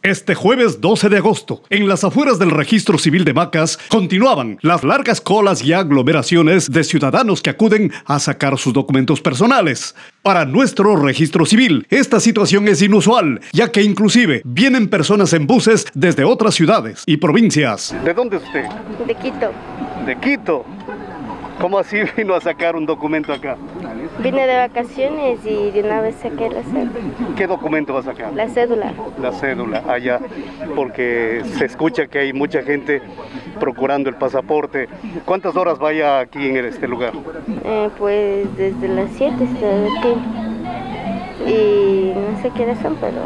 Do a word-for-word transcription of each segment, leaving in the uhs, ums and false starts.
Este jueves doce de agosto, en las afueras del Registro Civil de Macas, continuaban las largas colas y aglomeraciones de ciudadanos que acuden a sacar sus documentos personales. Para nuestro registro civil, esta situación es inusual, ya que inclusive vienen personas en buses desde otras ciudades y provincias. ¿De dónde es usted? De Quito. ¿De Quito? ¿Cómo así vino a sacar un documento acá? Vine de vacaciones y de una vez saqué la cédula. ¿Qué documento va a sacar? La cédula. La cédula, allá, porque se escucha que hay mucha gente procurando el pasaporte. ¿Cuántas horas vaya aquí en este lugar? Eh, pues desde las siete estoy aquí. Y no sé qué horas son, pero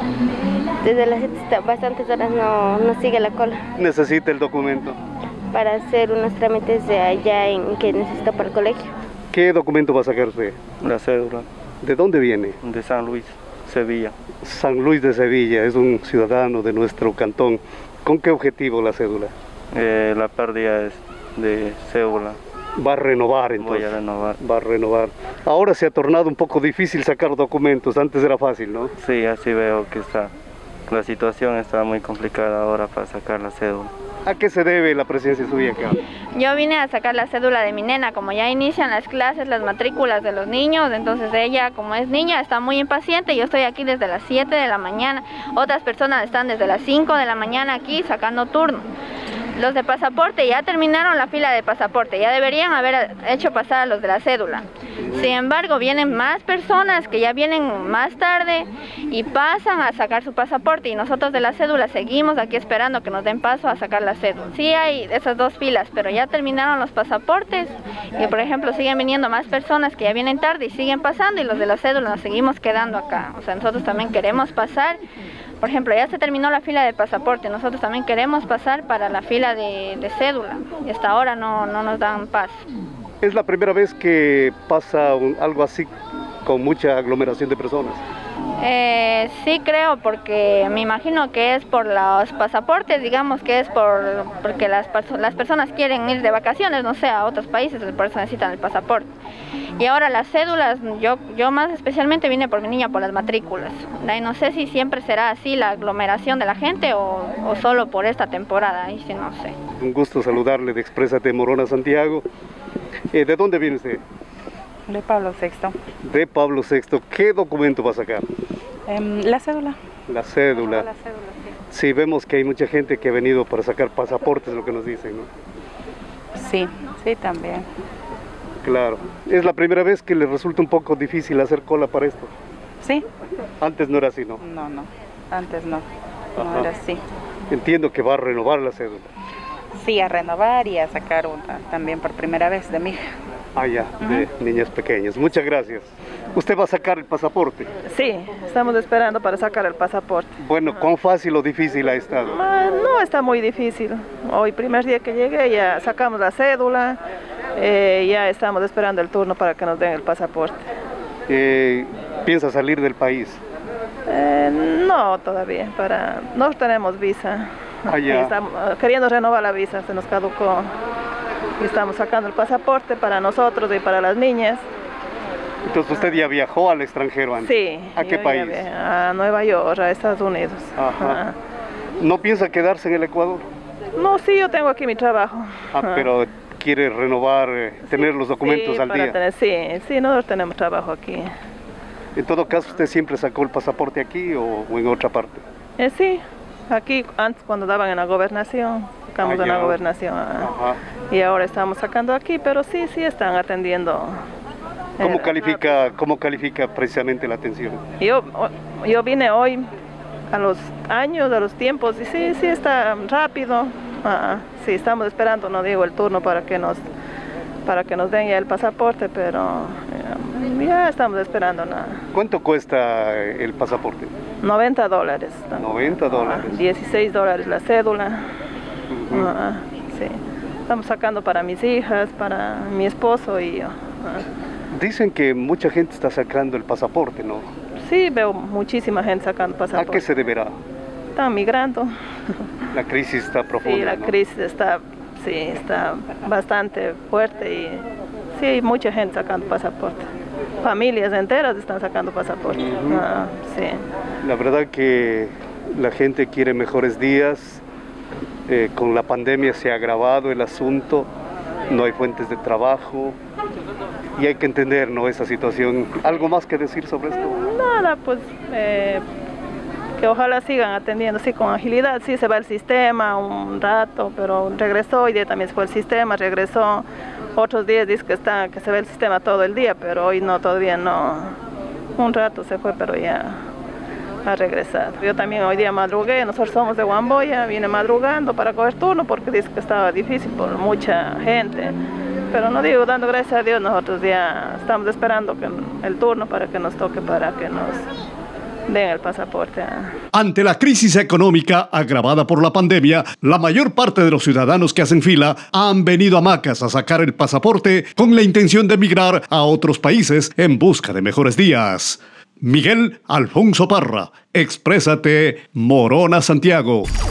desde las siete hasta bastantes horas no, no sigue la cola. ¿Necesita el documento? Para hacer unos trámites de allá en que necesito para el colegio. ¿Qué documento va a sacar usted? La cédula. ¿De dónde viene? De San Luis, Sevilla. San Luis de Sevilla, es un ciudadano de nuestro cantón. ¿Con qué objetivo la cédula? Eh, la pérdida es de cédula. Va a renovar entonces. Voy a renovar. Va a renovar. Ahora se ha tornado un poco difícil sacar documentos, antes era fácil, ¿no? Sí, así veo que está. La situación está muy complicada ahora para sacar la cédula. ¿A qué se debe la presencia suya acá? Yo vine a sacar la cédula de mi nena, como ya inician las clases, las matrículas de los niños, entonces ella, como es niña, está muy impaciente. Yo estoy aquí desde las siete de la mañana, otras personas están desde las cinco de la mañana aquí sacando turno. Los de pasaporte ya terminaron la fila de pasaporte, ya deberían haber hecho pasar a los de la cédula. Sin embargo, vienen más personas que ya vienen más tarde y pasan a sacar su pasaporte, y nosotros de la cédula seguimos aquí esperando que nos den paso a sacar la cédula. Sí hay esas dos filas, pero ya terminaron los pasaportes y, por ejemplo, siguen viniendo más personas que ya vienen tarde y siguen pasando, y los de la cédula nos seguimos quedando acá. O sea, nosotros también queremos pasar. Por ejemplo, ya se terminó la fila de pasaporte, nosotros también queremos pasar para la fila de, de cédula, y hasta ahora no, no nos dan paso. ¿Es la primera vez que pasa un, algo así con mucha aglomeración de personas? Eh, sí creo, porque me imagino que es por los pasaportes, digamos que es por porque las, las personas quieren ir de vacaciones, no sé, a otros países, por eso necesitan el pasaporte. Y ahora las cédulas, yo, yo más especialmente vine por mi niña por las matrículas. Ahí no sé si siempre será así la aglomeración de la gente o, o solo por esta temporada, ahí sí no sé. Un gusto saludarle de Exprésate Morona, Santiago. Eh, ¿De dónde viene usted? De Pablo sexto. De Pablo sexto. ¿Qué documento va a sacar? Um, la cédula. La cédula. La cédula, sí. Sí, vemos que hay mucha gente que ha venido para sacar pasaportes, lo que nos dicen, ¿no? Sí, sí, también. Claro. ¿Es la primera vez que le resulta un poco difícil hacer cola para esto? Sí. Antes no era así, ¿no? No, no. Antes no. Ajá. No era así. Entiendo que va a renovar la cédula. Sí, a renovar y a sacar una también por primera vez de mi hija. Ah, ya, de uh-huh. niñas pequeñas. Muchas gracias. ¿Usted va a sacar el pasaporte? Sí, estamos esperando para sacar el pasaporte. Bueno, ¿cuán fácil o difícil ha estado? No está muy difícil. Hoy, primer día que llegué, ya sacamos la cédula, eh, ya estamos esperando el turno para que nos den el pasaporte. Eh, ¿Piensa salir del país? Eh, no, todavía. Para... No tenemos visa. Ah, ya. Estamos queriendo renovar la visa, se nos caducó. Estamos sacando el pasaporte para nosotros y para las niñas. Entonces usted ya viajó al extranjero antes. Sí. ¿A qué país? A Nueva York, a Estados Unidos. Ajá. Ajá. ¿No piensa quedarse en el Ecuador? No, sí, yo tengo aquí mi trabajo. Ah, pero quiere renovar, eh, tener sí, los documentos sí, al para día. Tener, sí, sí, nosotros tenemos trabajo aquí. En todo caso, ¿usted siempre sacó el pasaporte aquí o, o en otra parte? Eh, sí, aquí antes cuando daban en la gobernación, sacamos ah, en la gobernación. Ajá. Y ahora estamos sacando aquí, pero sí, sí están atendiendo. ¿Cómo eh, califica, cómo califica precisamente la atención? Yo, yo vine hoy a los años, a los tiempos, y sí, sí está rápido. Ah, sí, estamos esperando, no digo el turno para que nos, para que nos den ya el pasaporte, pero ya, ya estamos esperando nada. ¿Cuánto cuesta el pasaporte? noventa dólares. noventa dólares. Ah, dieciséis dólares la cédula. Uh-huh. Ah, sí. Estamos sacando para mis hijas, para mi esposo y yo. Ah. Dicen que mucha gente está sacando el pasaporte, ¿no? Sí, veo muchísima gente sacando pasaporte. ¿A qué se deberá? Están migrando. La crisis está profunda, Sí, la ¿no? crisis está, sí, está bastante fuerte y sí, hay mucha gente sacando pasaporte. Familias enteras están sacando pasaporte. Uh-huh. Ah, sí. La verdad que La gente quiere mejores días. Eh, con la pandemia se ha agravado el asunto. No hay fuentes de trabajo. Y hay que entender, ¿no?, esa situación. ¿Algo más que decir sobre esto? Nada, pues eh, que ojalá sigan atendiendo así con agilidad. Sí, se va el sistema un rato, pero regresó, hoy día también se fue el sistema, regresó. Otros días dice que, está, que se ve el sistema todo el día, pero hoy no, todavía no. Un rato se fue, pero ya ha regresado. Yo también hoy día madrugué, nosotros somos de Huamboya, vine madrugando para coger turno porque dice que estaba difícil por mucha gente. Pero no digo, dando gracias a Dios, nosotros ya estamos esperando que el turno para que nos toque, para que nos den el pasaporte. Ante la crisis económica agravada por la pandemia, la mayor parte de los ciudadanos que hacen fila han venido a Macas a sacar el pasaporte con la intención de emigrar a otros países en busca de mejores días. Miguel Alfonso Parra, Exprésate, Morona, Santiago.